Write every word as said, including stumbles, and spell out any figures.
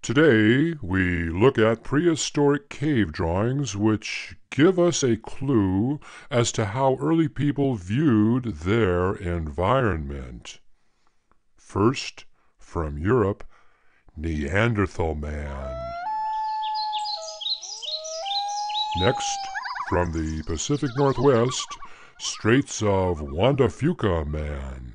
Today, we look at prehistoric cave drawings which give us a clue as to how early people viewed their environment. First, from Europe, Neanderthal man. Next, from the Pacific Northwest, Straits of Fuca man.